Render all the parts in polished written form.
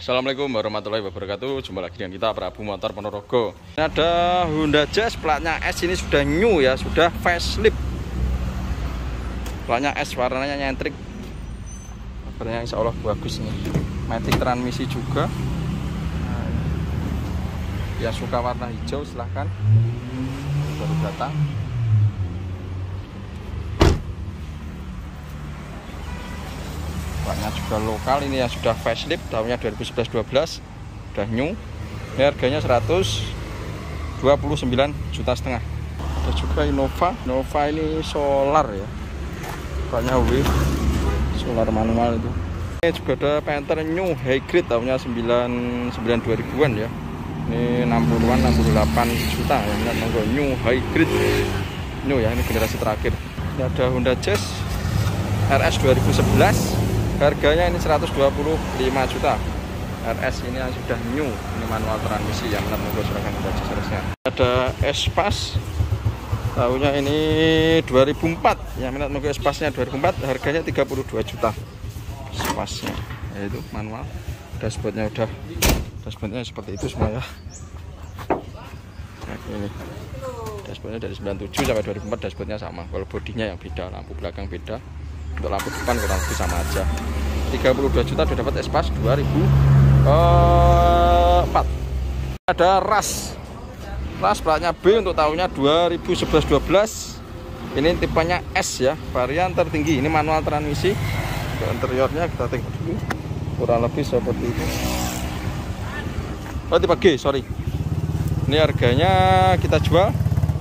Assalamualaikum warahmatullahi wabarakatuh. Jumpa lagi dengan kita Prabu Motor Ponorogo. Ini ada Honda Jazz platnya S, ini sudah new ya, sudah facelift. Platnya S, warnanya nyentrik. Kabarnya insya Allah bagus nih. Matic transmisi juga. Ya suka warna hijau silahkan. Baru datang. Platnya juga lokal, ini yang sudah facelift tahunnya 2011-12, sudah new. Ini harganya 129,5 juta. Ada juga Innova ini solar ya, platnya W, solar manual itu. Ini juga ada Panther new high grade tahunnya 2000-an ya. Ini 60-an 68 juta ya, new high grade new ya, ini generasi terakhir. Ini ada Honda Jazz RS 2011, harganya ini 125 juta. RS ini yang sudah new, ini manual transmisi yang menunggu seragam harusnya. Ada Espace tahunnya ini 2004, yang minat menunggu Espace-nya 2004, harganya 32 juta. Espace-nya yaitu manual, dashboardnya seperti itu semua ya. Nah, ini dashboardnya dari 97 sampai 2004, dashboardnya sama, kalau bodinya yang beda, lampu belakang beda. Untuk lampu depan kurang lebih sama aja. 32 juta sudah dapat Espace 2004. Ada RAS platnya B untuk tahunnya 2011-12. Ini tipenya S ya, varian tertinggi. Ini manual transmisi. Ke interiornya kita tengok dulu. Kurang lebih seperti itu. Oh, tipe G, sorry. Ini harganya kita jual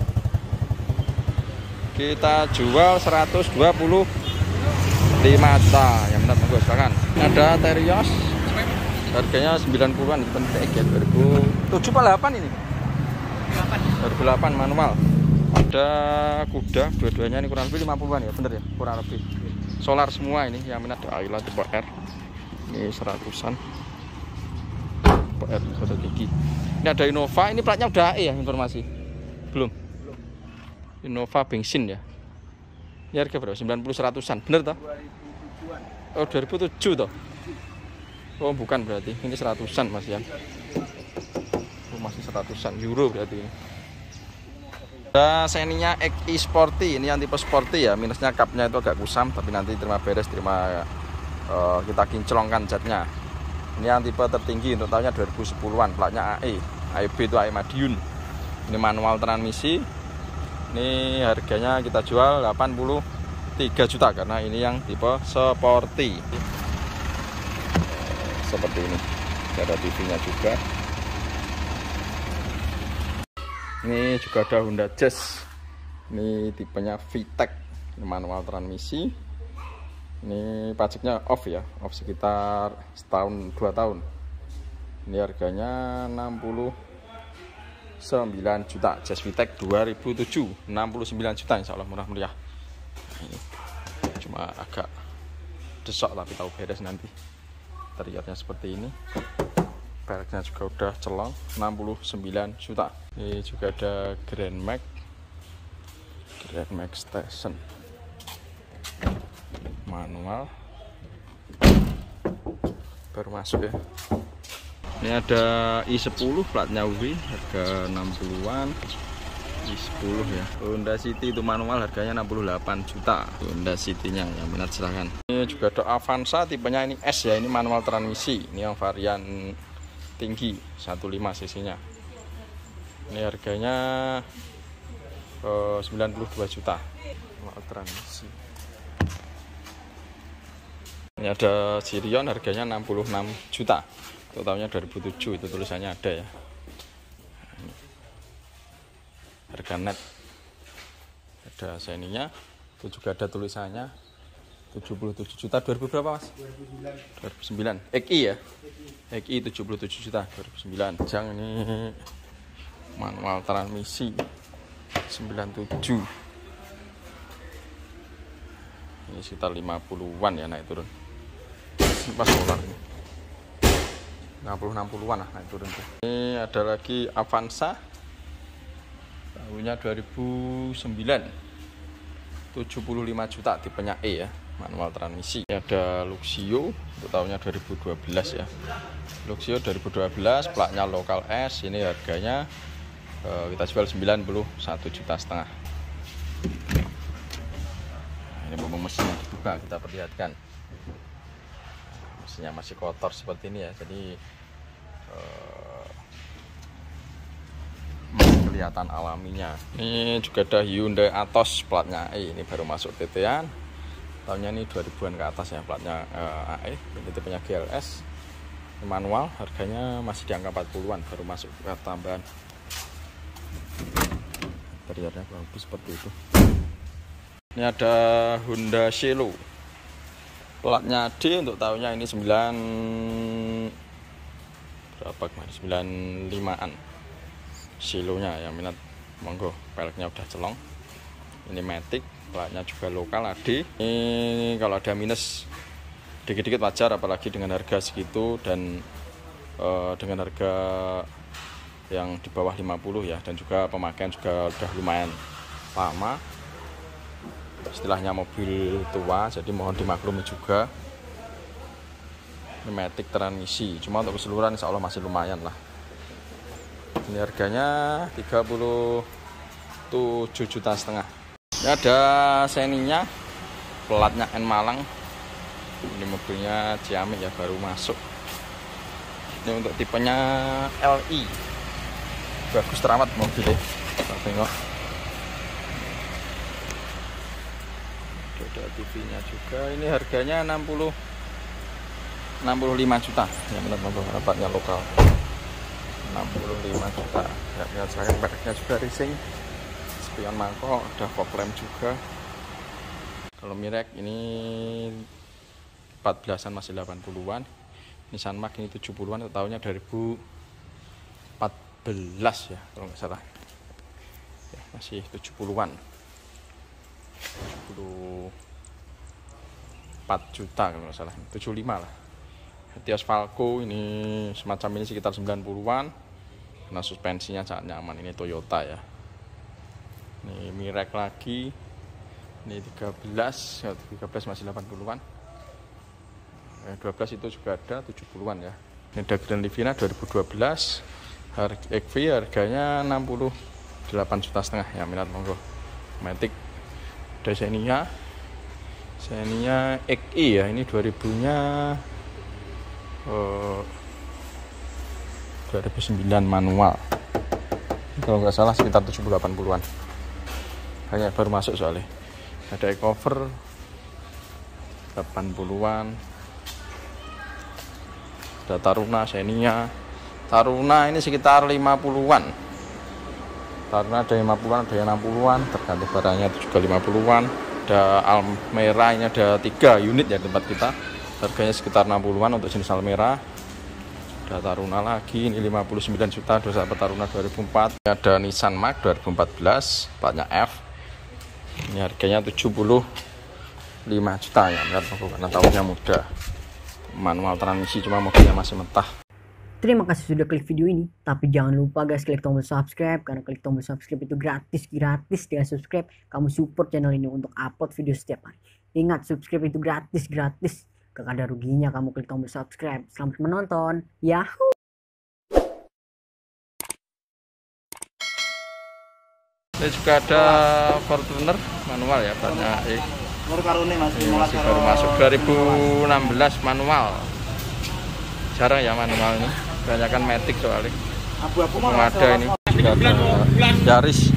125 juta, yang benar monggo silakan. Ada Terios, harganya 90-an, penting ya, 2007 8 ini. 2008 manual. Ada Kuda, dua-duanya ini kurang lebih 50-an ya, bener ya, kurang lebih. Solar semua ini, yang minat ada Ayla tipe R. Ini 100-an. Tipe R sudah tinggi. Ini ada Innova, ini platnya udah E ya, informasi. Belum. Innova bensin ya. Ini harga berapa? 90-100-an, bener toh? 2007-an. Oh, 2007 toh? Oh, bukan berarti. Ini 100-an Mas ya. Oh, masih 100-an euro berarti. Ada Xenia XI Sporty, ini yang tipe sporty ya. Minusnya kapnya itu agak kusam, tapi nanti terima beres, kita kinclongkan catnya. Ini yang tipe tertinggi untuk tahunnya 2010-an, platnya AE. AEB itu AE Madiun. Ini manual transmisi. Ini harganya kita jual 83 juta karena ini yang tipe sporty. Seperti ini. Ada TV-nya juga. Ini juga ada Honda Jazz. Ini tipenya VTEC. Ini manual transmisi. Ini pajaknya off ya, off sekitar setahun 2 tahun. Ini harganya 69 juta. Jazz VTEC 2007, 69 juta, insya Allah murah meriah. Ini cuma agak desok tapi tahu beres nanti. Interiornya seperti ini. Peleknya juga udah celong, 69 juta. Ini juga ada Grand Max Station manual, baru masuk ya. Ini ada i10 platnya W, harga 60-an. i10 ya. Honda City itu manual, harganya 68 juta. Honda City-nya yang minat silahkan. Ini juga ada Avanza, tipenya ini S ya, ini manual transmisi. Ini yang varian tinggi, 15 cc-nya. Ini harganya 92 juta. Manual transmisi. Ini ada Sirion, harganya 66 juta. Untuk tahunnya 2007, itu tulisannya ada ya. Harga net. Ada Xenia, itu juga ada tulisannya 77 juta. 2000 berapa Mas? 2009. XI ya? XI 77 juta 2009. Jang ini manual transmisi 97. Ini sekitar 50-an ya naik turun. Pas solar ini 60-an lah naik turun tuh. Ini ada lagi Avanza tahunnya 2009, 75 juta, tipenya E ya, manual transmisi. Ini ada Luxio untuk tahunnya 2012 ya. Luxio 2012, platnya lokal S. Ini harganya kita jual 91,5 juta. Nah, ini mesinnya dibuka, kita perlihatkan. Mesinnya masih kotor seperti ini ya, jadi kelihatan alaminya. Ini juga ada Hyundai Atos platnya E, ini baru masuk TT-an. Tahunnya ini 2000-an ke atas ya, platnya AE, ini tipenya GLS. Ini manual, harganya masih di angka 40-an, baru masuk ke tambahan. Interiornya bagus seperti itu. Ini ada Honda Cielo, platnya D, untuk tahunnya ini 95-an. Silonya yang minat monggo, peleknya udah celong. Ini Matic, platnya juga lokal AD. Ini kalau ada minus dikit-dikit wajar, apalagi dengan harga segitu dan dengan harga yang di bawah 50 ya, dan juga pemakaian juga udah lumayan lama. Istilahnya mobil tua, jadi mohon dimaklumi juga. Ini Matic transmisi, cuma untuk keseluruhan insya Allah masih lumayan lah. Ini harganya 37,5 juta. Ini ada Xenia, platnya N Malang. Ini mobilnya Ciamik ya, baru masuk. Ini untuk tipenya LI, bagus terawat mobilnya. Kita tengok. Ada TV-nya juga. Ini harganya 65 juta. Yang benar-benar platnya lokal. 65 juta. Ya, saya mereknya juga racing. Spion mangkok, ada fog lamp juga. Kalau Mirek ini 14-an masih 80-an. Nissan Mark ini 70-an, tahunnya 2014 ya kalau nggak salah. Ya, masih 70-an. 74 juta kalau nggak salah. 75 lah. Etios Falco ini semacam ini sekitar 90-an. Karena suspensinya sangat nyaman. Ini Toyota ya. Ini Mirek lagi. Ini 13 masih 80-an. 12 itu juga ada 70-an ya. Ini ada Grand Livina 2012. XV harganya 68,5 juta ya, minat monggo. Matic. Ada Xenia XI ya, ini 2000-nya 2009 manual. Kalau nggak salah sekitar 70-80-an. Hanya baru masuk soalnya. Ada e-cover 80-an. Ada Taruna Xenia. Taruna ini sekitar 50-an. Taruna ada 50-an, ada 60-an, tergantung barangnya itu juga 50-an. Ada Almera, ini ada 3 unit ya tempat kita. Harganya sekitar 60-an untuk jenis Almera. Ada Taruna lagi, ini 59 juta, ada sahabat Taruna 2004. Ini ada Nissan Mark 2014, platnya F. Ini harganya 75 juta ya, karena tahunnya muda. Manual transmisi, cuma mobilnya masih mentah. Terima kasih sudah klik video ini, tapi jangan lupa guys klik tombol subscribe, karena klik tombol subscribe itu gratis. Dengan subscribe kamu support channel ini untuk upload video setiap hari. Ingat, subscribe itu gratis. Gak ada ruginya kamu klik tombol subscribe. Selamat menonton. Yahoo. Ini juga ada Fortuner manual ya, banyak masih baru masuk 2016 manual. Jarang ya manual ini, kebanyakan Matic soalnya. Ada ini juga ada Yaris.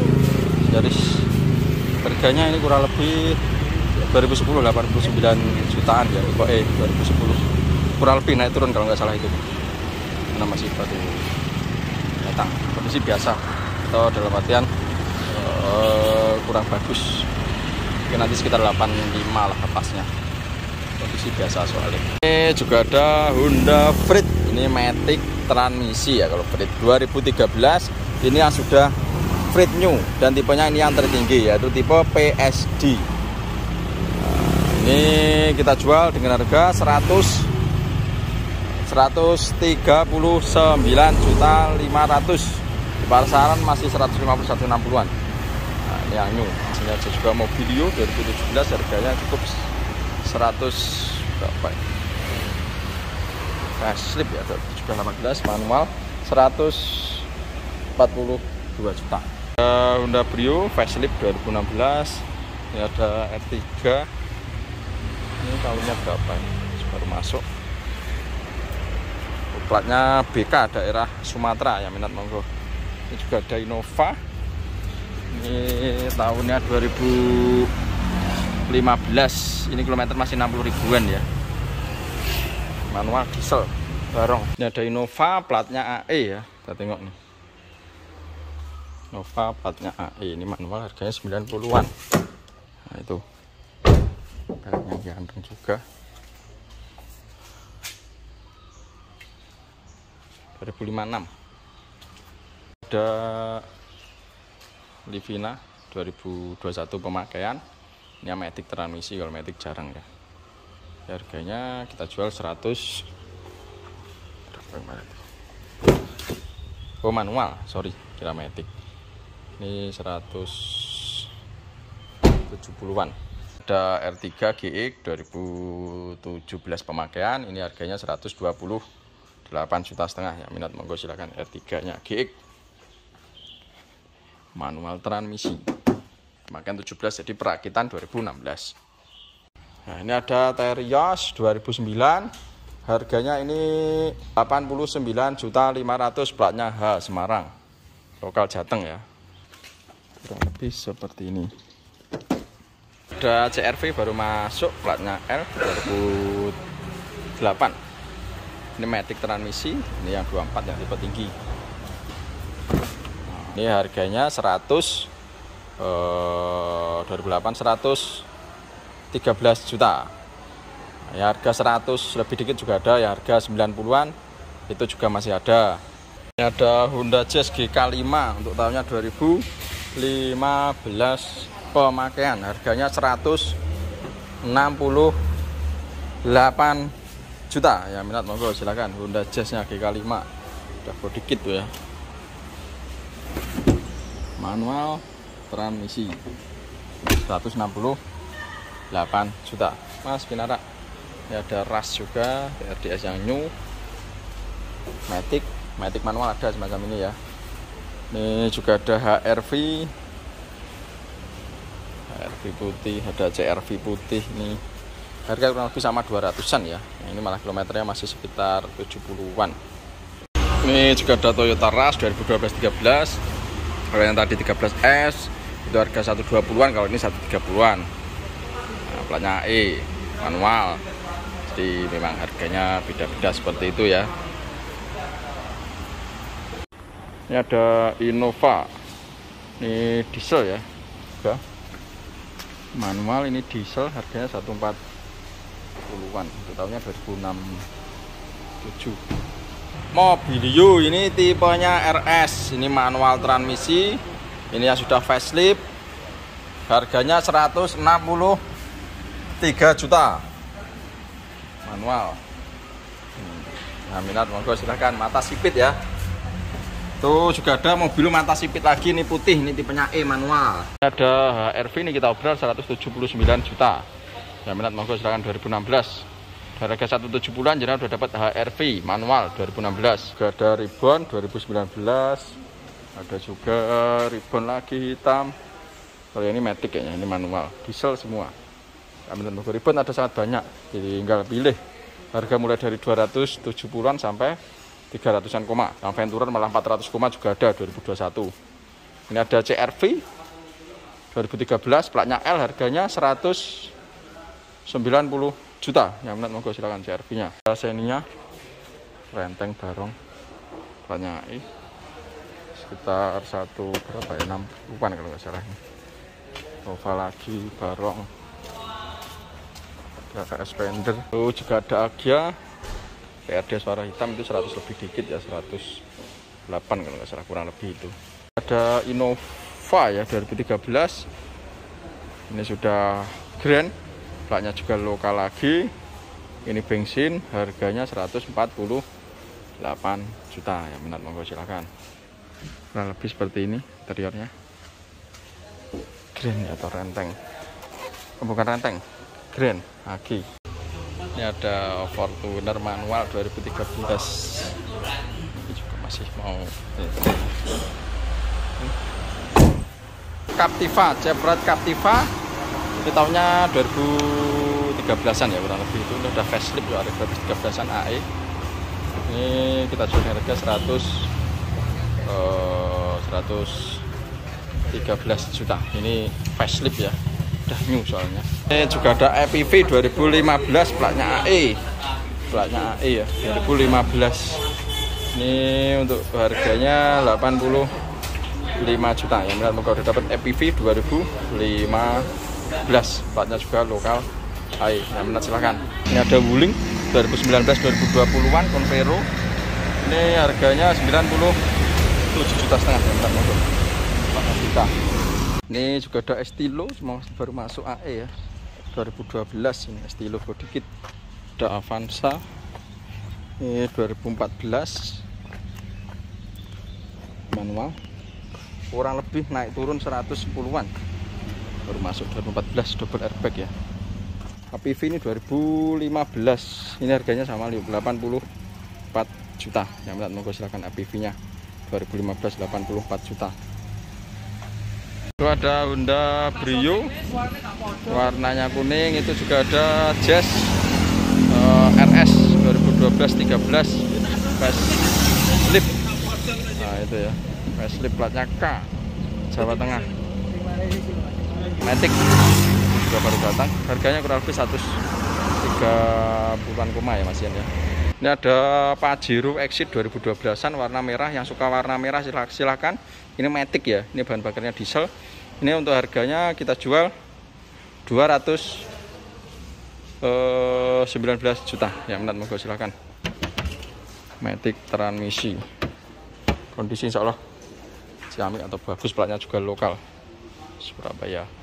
Harganya ini kurang lebih 2010 89 jutaan ya, pokoknya 2010 kurang lebih naik turun kalau nggak salah itu, karena masih baru datang. Kondisi biasa atau dalam artian kurang bagus, mungkin nanti sekitar 85 lah atasnya. Kondisi biasa soalnya. Ini juga ada Honda Freed, ini Matic transmisi ya. Kalau Freed 2013 ini yang sudah Freed new dan tipenya ini yang tertinggi, yaitu tipe PSD. Ini kita jual dengan harga 139.500.000. Di pasaran masih 150-160-an. Nah, ini yang new. Ini ada juga Mobilio 2017, harganya cukup 100 berapa ya? Facelift ya, juga 18 manual 142 juta. Honda Brio facelift 2016. Ini ada R3. Ini tahunnya berapa ya? Baru masuk. Platnya BK daerah Sumatera, yang minat monggo. Ini juga ada Innova. Ini tahunnya 2015. Ini kilometer masih 60 ribuan ya. Manual diesel barong. Ini ada Innova platnya AE ya. Kita tengok nih. Innova platnya AE, ini manual harganya 90-an. Nah itu. Peleknya ganteng juga. 2056. Ada Livina 2021 pemakaian. Ini matic transmisi, kalau matic jarang ya. Harganya kita jual 100. Oh manual, sorry, kira matic. Ini 170-an. Ada R3 GX 2017 pemakaian. Ini harganya 128,5 juta. Ya, minat monggo silakan. R3 nya GX manual transmisi, pemakaian 17, jadi perakitan 2016. Nah ini ada Terios 2009. Harganya ini 89,5 juta, platnya H Semarang, lokal Jateng ya. Kurang lebih seperti ini. Ada CR-V baru masuk, platnya L 2008. Ini matic transmisi, ini yang 24 yang tipe tinggi. Ini harganya 2008 113 juta. Ya, harga 100 lebih dikit juga ada, ya harga 90-an itu juga masih ada. Ini ada Honda Jazz GK5 untuk tahunnya 2015 pemakaian, harganya 168 juta. Ya minat monggo silakan. Honda Jazz-nya GK5 udah dikit tuh ya. Manual transmisi 168 juta. Mas Pinara. Ini ada RAS juga, RDS yang new. Matic manual ada semacam ini ya. Ini juga ada HRV putih, ada CRV putih. Ini harga kurang lebih sama 200-an ya. Nah, ini malah kilometernya masih sekitar 70-an. Ini juga ada Toyota RAS 2012-13. Kalau yang tadi 13S itu harga 120-an, kalau ini 130-an. Nah, platnya E manual. Jadi memang harganya beda-beda seperti itu ya. Ini ada Innova. Ini diesel ya. Udah. Manual, ini diesel, harganya 140-an. Untuk tahunnya 2006-7. Mobilio ini tipenya RS, ini manual transmisi, ini yang sudah facelift, harganya 163 juta manual. Nah, minat monggo silahkan. Mata sipit ya. Tuh juga ada mobil mata sipit lagi, ini putih, ini tipenya E manual. Ada HRV, ini kita obral 179 juta. Ya minat monggo silahkan. 2016. Harga 170-an jadi udah dapat HRV manual 2016. Juga ada Ribbon 2019. Ada juga Ribbon lagi hitam. Kalau ini matic kayaknya, ini manual, diesel semua. Aminan mobil Ribbon ada sangat banyak, jadi tinggal pilih. Harga mulai dari 270-an sampai 300-an koma. Yang Venturer malah 400 koma juga ada 2021. Ini ada CR-V 2013, platnya L, harganya 190 juta. Yang minat monggo silakan CR-V-nya. Seninya renteng barong, platnya I sekitar 1 berapa ya, 60-an kalau nggak salah. Nova lagi barong. Ada Spender. Oh, juga ada Agya PRD suara hitam, itu 100 lebih dikit ya, 108 kalau nggak salah, kurang lebih itu. Ada Innova ya 2013. Ini sudah grand, platnya juga lokal lagi. Ini bensin, harganya 148 juta. Ya minat monggo silakan. Kurang lebih seperti ini interiornya. Grand atau renteng? Oh, bukan renteng, Grand AG. Ini ada Fortuner manual 2013. Ini juga masih mau Captiva, Chevrolet Captiva. Ini tahunnya 2013an ya kurang lebih. Itu udah facelift ya, ada 2013an AE. Ini kita jual harga 113 juta. Ini facelift ya, udah new soalnya. Ini juga ada EPV 2015 platnya AE. Platnya AE ya, 2015. Ini untuk harganya 85 juta. Yang minat moga udah dapat EPV 2015. Platnya juga lokal AE. Yang minat silahkan. Ini ada Wuling 2019-2020an Convero. Ini harganya 97,5 juta. Yang minat moga. Kita. Ini juga ada Estilo, semua baru masuk AE ya, 2012. Ini Estilo body kit. Ada Avanza, ini 2014 manual, kurang lebih naik turun 110-an, baru masuk 2014 double airbag ya. APV ini 2015, ini harganya sama 84 juta. Yang minat monggo silakan APV nya 2015 84 juta. Itu ada Honda Brio warnanya kuning. Itu juga ada Jazz RS 2012-13 facelift. Nah itu ya, facelift platnya K, Jawa Tengah. Matic juga baru datang, harganya kurang lebih 130-an koma ya Mas Ian ya. Ini ada Pajero Exit 2012an warna merah. Yang suka warna merah silahkan. Ini Matic ya, ini bahan bakarnya diesel. Ini untuk harganya kita jual 219 juta. Yang minat monggo silahkan. Matic transmisi, kondisi insya Allah ciamik atau bagus, platnya juga lokal Surabaya.